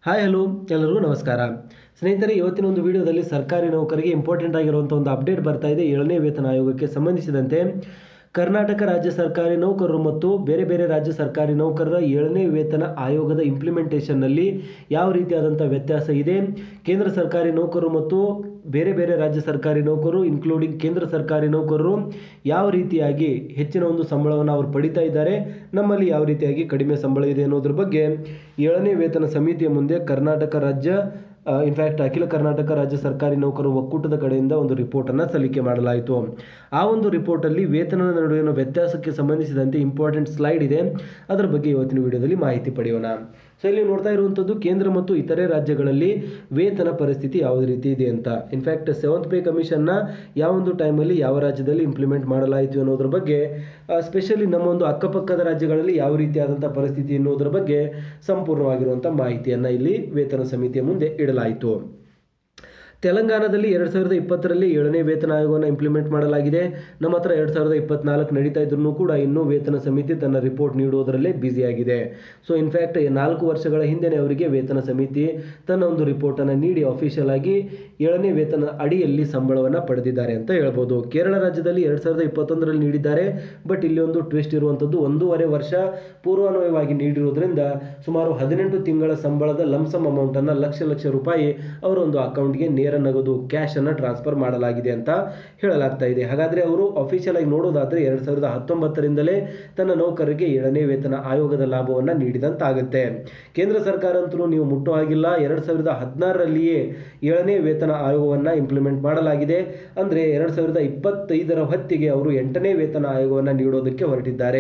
Hi hello ಎಲ್ಲರಿಗೂ ನಮಸ್ಕಾರ ಸ್ನೇಹಿತರೆ, ಇವತ್ತಿನ ಒಂದು ವಿಡಿಯೋದಲ್ಲಿ ಸರ್ಕಾರಿ ನೌಕರಿಗೆ ಇಂಪಾರ್ಟೆಂಟ್ ಆಗಿರುವಂಥ ಒಂದು ಅಪ್ಡೇಟ್ ಬರ್ತಾ ಇದೆ. 7ನೇ ವೇತನ ಆಯೋಗಕ್ಕೆ ಸಂಬಂಧಿಸಿದಂತೆ ಕರ್ನಾಟಕ ರಾಜ್ಯ ಸರ್ಕಾರಿ ನೌಕರರು ಮತ್ತು ಬೇರೆ ಬೇರೆ ರಾಜ್ಯ ಸರ್ಕಾರಿ ನೌಕರರ 7ನೇ ವೇತನ ಆಯೋಗದ ಇಂಪ್ಲಿಮೆಂಟೇಷನ್ನಲ್ಲಿ ಯಾವ ರೀತಿಯಾದಂಥ ವ್ಯತ್ಯಾಸ ಇದೆ, ಕೇಂದ್ರ ಸರ್ಕಾರಿ ನೌಕರರು ಮತ್ತು ಬೇರೆ ಬೇರೆ ರಾಜ್ಯ ಸರ್ಕಾರಿ ನೌಕರರು ಇನ್ಕ್ಲೂಡಿಂಗ್ ಕೇಂದ್ರ ಸರ್ಕಾರಿ ನೌಕರರು ಯಾವ ರೀತಿಯಾಗಿ ಹೆಚ್ಚಿನ ಒಂದು ಸಂಬಳವನ್ನು ಅವರು ಪಡಿತಾ ಇದ್ದಾರೆ, ನಮ್ಮಲ್ಲಿ ಯಾವ ರೀತಿಯಾಗಿ ಕಡಿಮೆ ಸಂಬಳ ಇದೆ ಅನ್ನೋದ್ರ ಬಗ್ಗೆ 7ನೇ ವೇತನ ಸಮಿತಿಯ ಮುಂದೆ ಕರ್ನಾಟಕ ರಾಜ್ಯ ಇನ್ಫ್ಯಾಕ್ಟ್ ಅಖಿಲ ಕರ್ನಾಟಕ ರಾಜ್ಯ ಸರ್ಕಾರಿ ನೌಕರರು ಒಕ್ಕೂಟದ ಕಡೆಯಿಂದ ಒಂದು ರಿಪೋರ್ಟನ್ನು ಸಲ್ಲಿಕೆ ಮಾಡಲಾಯಿತು. ಆ ಒಂದು ರಿಪೋರ್ಟಲ್ಲಿ ವೇತನದ ನಡುವಿನ ವ್ಯತ್ಯಾಸಕ್ಕೆ ಸಂಬಂಧಿಸಿದಂತೆ ಇಂಪಾರ್ಟೆಂಟ್ ಸ್ಲೈಡ್ ಇದೆ, ಅದರ ಬಗ್ಗೆ ಇವತ್ತಿನ ವಿಡಿಯೋದಲ್ಲಿ ಮಾಹಿತಿ ಪಡೆಯೋಣ. ಸೊ ಇಲ್ಲಿ ನೋಡ್ತಾ ಇರುವಂಥದ್ದು ಕೇಂದ್ರ ಮತ್ತು ಇತರೆ ರಾಜ್ಯಗಳಲ್ಲಿ ವೇತನ ಪರಿಸ್ಥಿತಿ ಯಾವ ರೀತಿ ಇದೆ ಅಂತ. ಇನ್ಫ್ಯಾಕ್ಟ್ 7th ಪೇ ಕಮಿಷನ್ನ ಯಾವ ಒಂದು ಟೈಮಲ್ಲಿ ಯಾವ ರಾಜ್ಯದಲ್ಲಿ ಇಂಪ್ಲಿಮೆಂಟ್ ಮಾಡಲಾಯಿತು ಅನ್ನೋದ್ರ ಬಗ್ಗೆ, ಸ್ಪೆಷಲಿ ನಮ್ಮ ಒಂದು ಅಕ್ಕಪಕ್ಕದ ರಾಜ್ಯಗಳಲ್ಲಿ ಯಾವ ರೀತಿಯಾದಂಥ ಪರಿಸ್ಥಿತಿ ಅನ್ನೋದ್ರ ಬಗ್ಗೆ ಸಂಪೂರ್ಣವಾಗಿರುವಂಥ ಮಾಹಿತಿಯನ್ನು ಇಲ್ಲಿ ವೇತನ ಸಮಿತಿಯ ಮುಂದೆ ಇಡಲಾಯಿತು. ತೆಲಂಗಾಣದಲ್ಲಿ 2020ರಲ್ಲಿ 7ನೇ ವೇತನ ಆಯೋಗವನ್ನು ಇಂಪ್ಲಿಮೆಂಟ್ ಮಾಡಲಾಗಿದೆ. ನಮ್ಮ ಹತ್ರ 2024 ನಡೀತಾ ಇದ್ರೂ ಕೂಡ ಇನ್ನೂ ವೇತನ ಸಮಿತಿ ತನ್ನ ರಿಪೋರ್ಟ್ ನೀಡುವುದರಲ್ಲೇ ಬ್ಯುಸಿಯಾಗಿದೆ. ಸೊ ಇನ್ಫ್ಯಾಕ್ಟ್ 4 ವರ್ಷಗಳ ಹಿಂದೆನೇ ಅವರಿಗೆ ವೇತನ ಸಮಿತಿ ತನ್ನ ಒಂದು ರಿಪೋರ್ಟನ್ನು ನೀಡಿ ಅಫಿಷಿಯಲ್ ಆಗಿ 7ನೇ ವೇತನ ಅಡಿಯಲ್ಲಿ ಸಂಬಳವನ್ನು ಪಡೆದಿದ್ದಾರೆ ಅಂತ ಹೇಳ್ಬೋದು. ಕೇರಳ ರಾಜ್ಯದಲ್ಲಿ 2021ರಲ್ಲಿ ನೀಡಿದ್ದಾರೆ, ಬಟ್ ಇಲ್ಲಿ ಒಂದು ಟ್ವಿಸ್ಟ್ ಇರುವಂಥದ್ದು, 1.5 ವರ್ಷ ಪೂರ್ವಾನ್ವಯವಾಗಿ ನೀಡಿರೋದ್ರಿಂದ ಸುಮಾರು 18 ತಿಂಗಳ ಸಂಬಳದ ಲಂಸಮ್ ಅಮೌಂಟನ್ನು ಲಕ್ಷ ರೂಪಾಯಿ ಅವರ ಒಂದು ಅಕೌಂಟ್ಗೆ ನೇರ ನಗದು ಕ್ಯಾಶ್ ಅನ್ನು ಟ್ರಾನ್ಸ್ಫರ್ ಮಾಡಲಾಗಿದೆ ಅಂತ ಹೇಳಲಾಗ್ತಾ ಇದೆ. ಹಾಗಾದ್ರೆ ಅವರು ಅಫಿಷಿಯಲ್ ಆಗಿ ನೋಡೋದಾದ್ರೆ 2019ರಿಂದಲೇ ತನ್ನ ನೌಕರರಿಗೆ 7ನೇ ವೇತನ ಆಯೋಗದ ಲಾಭವನ್ನು ನೀಡಿದಂತಾಗುತ್ತೆ. ಕೇಂದ್ರ ಸರ್ಕಾರ ಅಂತೂ ನೀವು ಮುಟ್ಟೋ ಹಾಗಿಲ್ಲ, 2016ರಲ್ಲಿಯೇ 7ನೇ ವೇತನ ಆಯೋಗವನ್ನು ಇಂಪ್ಲಿಮೆಂಟ್ ಮಾಡಲಾಗಿದೆ. ಅಂದರೆ 2025ರ ಹೊತ್ತಿಗೆ ಅವರು 8ನೇ ವೇತನ ಆಯೋಗವನ್ನು ನೀಡೋದಕ್ಕೆ ಹೊರಟಿದ್ದಾರೆ.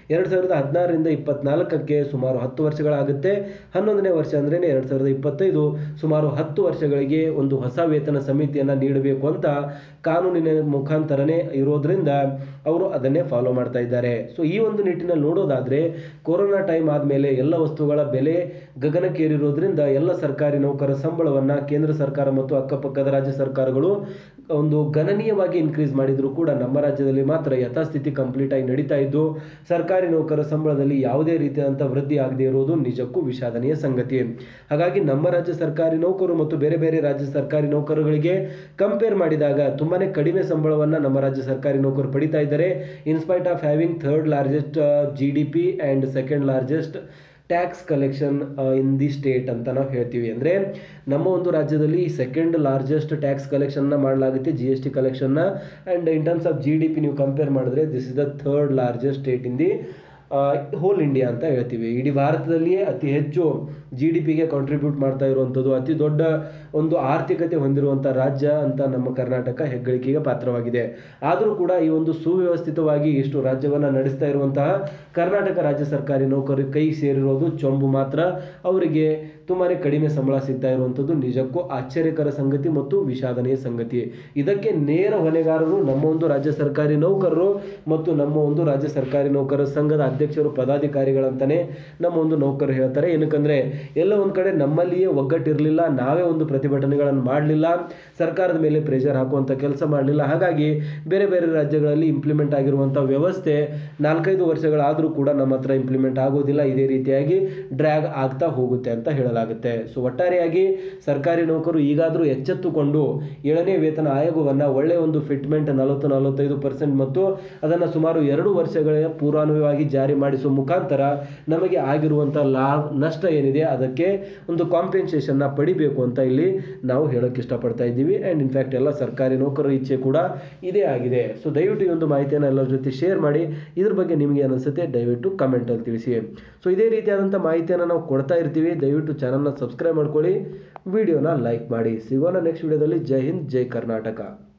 2016ರಿಂದ 24ಕ್ಕೆ ಸುಮಾರು 10 ವರ್ಷಗಳಾಗುತ್ತೆ. 11ನೇ ವರ್ಷ ಅಂದ್ರೆ 2025 ಸುಮಾರು 10 ವರ್ಷಗಳಿಗೆ ಒಂದು ಹೊಸ ವೇತನ ಸಮಿತಿಯನ್ನು ನೀಡಬೇಕು ಅಂತ ಕಾನೂನಿನ ಮುಖಾಂತರನೇ ಇರೋದ್ರಿಂದ ಅವರು ಅದನ್ನೇ ಫಾಲೋ ಮಾಡ್ತಾ ಇದ್ದಾರೆ. ಸೊ ಈ ಒಂದು ನಿಟ್ಟಿನಲ್ಲಿ ನೋಡೋದಾದ್ರೆ ಕೊರೋನಾ ಟೈಮ್ ಆದಮೇಲೆ ಎಲ್ಲ ವಸ್ತುಗಳ ಬೆಲೆ ಗಗನಕ್ಕೇರಿರೋದ್ರಿಂದ ಎಲ್ಲ ಸರ್ಕಾರಿ ನೌಕರರ ಸಂಬಳವನ್ನು ಕೇಂದ್ರ ಸರ್ಕಾರ ಮತ್ತು ಅಕ್ಕಪಕ್ಕದ ರಾಜ್ಯ ಸರ್ಕಾರಗಳು ಒಂದು ಗಣನೀಯವಾಗಿ ಇನ್ಕ್ರೀಸ್ ಮಾಡಿದ್ರು ಕೂಡ ನಮ್ಮ ರಾಜ್ಯದಲ್ಲಿ ಮಾತ್ರ ಯಥಾಸ್ಥಿತಿ ಕಂಪ್ಲೀಟ್ ಆಗಿ ನಡೀತಾ ಇದ್ದು ಸರ್ಕಾರಿ ನೌಕರರ ಸಂಬಳದಲ್ಲಿ ಯಾವುದೇ ರೀತಿಯಾದಂಥ ವೃದ್ಧಿ ಆಗದೆ ಇರುವುದು ನಿಜಕ್ಕೂ ವಿಷಾದನೀಯ ಸಂಗತಿ. ಹಾಗಾಗಿ ನಮ್ಮ ರಾಜ್ಯ ಸರ್ಕಾರಿ ನೌಕರರು ಮತ್ತು ಬೇರೆ ಬೇರೆ ರಾಜ್ಯ ಸರ್ಕಾರಿ ನೌಕರರುಗಳಿಗೆ ಕಂಪೇರ್ ಮಾಡಿದಾಗ ತುಂಬಾನೇ ಕಡಿಮೆ ಸಂಬಳವನ್ನು ನಮ್ಮ ರಾಜ್ಯ ಸರ್ಕಾರಿ ನೌಕರರು ಪಡಿತಾ ಇದ್ದಾರೆ. In spite of having 3rd largest GDP and 2nd largest tax collection in the state ಅಂತ ನಾವು ಹೇಳ್ತೀವಿ. ಅಂದರೆ ನಮ್ಮ ಒಂದು ರಾಜ್ಯದಲ್ಲಿ 2nd largest ಟ್ಯಾಕ್ಸ್ ಕಲೆಕ್ಷನ್ನ ಮಾಡಲಾಗುತ್ತೆ, GST ಕಲೆಕ್ಷನ್ನ. And in terms of GDP ನೀವು ಕಂಪೇರ್ ಮಾಡಿದ್ರೆ this is the 3rd largest state in the whole India ಅಂತ ಹೇಳ್ತೀವಿ. ಇಡೀ ಭಾರತದಲ್ಲಿಯೇ ಅತಿ ಹೆಚ್ಚು GDPಗೆ ಕಾಂಟ್ರಿಬ್ಯೂಟ್ ಮಾಡ್ತಾ ಇರುವಂಥದ್ದು, ಅತಿ ದೊಡ್ಡ ಒಂದು ಆರ್ಥಿಕತೆ ಹೊಂದಿರುವಂಥ ರಾಜ್ಯ ಅಂತ ನಮ್ಮ ಕರ್ನಾಟಕ ಹೆಗ್ಗಳಿಕೆಗೆ ಪಾತ್ರವಾಗಿದೆ. ಆದರೂ ಕೂಡ ಈ ಒಂದು ಸುವ್ಯವಸ್ಥಿತವಾಗಿ ಇಷ್ಟು ರಾಜ್ಯವನ್ನು ನಡೆಸ್ತಾ ಇರುವಂತಹ ಕರ್ನಾಟಕ ರಾಜ್ಯ ಸರ್ಕಾರಿ ನೌಕರರ ಕೈ ಸೇರಿರೋದು ಚೊಂಬು ಮಾತ್ರ. ಅವರಿಗೆ ತುಂಬಾ ಕಡಿಮೆ ಸಂಬಳ ಸಿಗ್ತಾ ಇರುವಂಥದ್ದು ನಿಜಕ್ಕೂ ಆಶ್ಚರ್ಯಕರ ಸಂಗತಿ ಮತ್ತು ವಿಷಾದನೀಯ ಸಂಗತಿ. ಇದಕ್ಕೆ ನೇರ ಹೊಣೆಗಾರರು ನಮ್ಮ ಒಂದು ರಾಜ್ಯ ಸರ್ಕಾರಿ ನೌಕರರು ಮತ್ತು ನಮ್ಮ ಒಂದು ರಾಜ್ಯ ಸರ್ಕಾರಿ ನೌಕರರ ಸಂಘದ ಅಧ್ಯಕ್ಷರು ಪದಾಧಿಕಾರಿಗಳಂತಾನೆ ನಮ್ಮ ಒಂದು ನೌಕರರು ಹೇಳ್ತಾರೆ. ಏನಕ್ಕಂದ್ರೆ ಎಲ್ಲ ಒಂದು ಕಡೆ ನಮ್ಮಲ್ಲಿಯೇ ಒಗ್ಗಟ್ಟಿರಲಿಲ್ಲ, ನಾವೇ ಒಂದು ಪ್ರತಿಭಟನೆಗಳನ್ನು ಮಾಡಲಿಲ್ಲ, ಸರ್ಕಾರದ ಮೇಲೆ ಪ್ರೆಷರ್ ಹಾಕುವಂಥ ಕೆಲಸ ಮಾಡಲಿಲ್ಲ. ಹಾಗಾಗಿ ಬೇರೆ ಬೇರೆ ರಾಜ್ಯಗಳಲ್ಲಿ ಇಂಪ್ಲಿಮೆಂಟ್ ಆಗಿರುವಂಥ ವ್ಯವಸ್ಥೆ 4-5 ವರ್ಷಗಳಾದರೂ ಕೂಡ ನಮ್ಮ ಹತ್ರ ಇಂಪ್ಲಿಮೆಂಟ್ ಆಗೋದಿಲ್ಲ. ಇದೇ ರೀತಿಯಾಗಿ ಡ್ರ್ಯಾಗ್ ಆಗ್ತಾ ಹೋಗುತ್ತೆ ಅಂತ ಹೇಳಲಾಗುತ್ತೆ. ಸೊ ಒಟ್ಟಾರೆಯಾಗಿ ಸರ್ಕಾರಿ ನೌಕರರು ಈಗಾದರೂ ಎಚ್ಚೆತ್ತುಕೊಂಡು 7ನೇ ವೇತನ ಆಯೋಗವನ್ನು ಒಳ್ಳೆಯ ಒಂದು ಫಿಟ್ಮೆಂಟ್ 40-45% ಮತ್ತು ಅದನ್ನು ಸುಮಾರು 2 ವರ್ಷಗಳ ಪೂರ್ವಾನ್ವಯವಾಗಿ ಜಾರಿ ಮಾಡಿಸುವ ಮುಖಾಂತರ ನಮಗೆ ಆಗಿರುವಂಥ ನಷ್ಟ ಏನಿದೆ ಅದಕ್ಕೆ ಒಂದು ಕಾಂಪೆನ್ಸೇಷನ್ನ ಪಡಿಬೇಕು ಅಂತ ಇಲ್ಲಿ ನಾವು ಹೇಳೋಕ್ಕೆ ಇಷ್ಟಪಡ್ತಾ ಇದ್ದೀವಿ. ಆ್ಯಂಡ್ ಇನ್ಫ್ಯಾಕ್ಟ್ ಎಲ್ಲ ಸರ್ಕಾರಿ ನೌಕರರ ಇಚ್ಛೆ ಕೂಡ ಇದೇ ಆಗಿದೆ. ಸೊ ದಯವಿಟ್ಟು ಈ ಒಂದು ಮಾಹಿತಿಯನ್ನು ಎಲ್ಲರ ಜೊತೆ ಶೇರ್ ಮಾಡಿ. ಇದ್ರ ಬಗ್ಗೆ ನಿಮಗೆ ಅನಿಸುತ್ತೆ ದಯವಿಟ್ಟು ಕಮೆಂಟಲ್ಲಿ ತಿಳಿಸಿ. ಸೊ ಇದೇ ರೀತಿಯಾದಂಥ ಮಾಹಿತಿಯನ್ನು ನಾವು ಕೊಡ್ತಾ ಇರ್ತೀವಿ. ದಯವಿಟ್ಟು ಚಾನಲ್ನ ಸಬ್ಸ್ಕ್ರೈಬ್ ಮಾಡ್ಕೊಳ್ಳಿ, ವಿಡಿಯೋನ ಲೈಕ್ ಮಾಡಿ. ಸಿಗೋಣ ನೆಕ್ಸ್ಟ್ ವಿಡಿಯೋದಲ್ಲಿ. ಜೈ ಹಿಂದ್, ಜೈ ಕರ್ನಾಟಕ.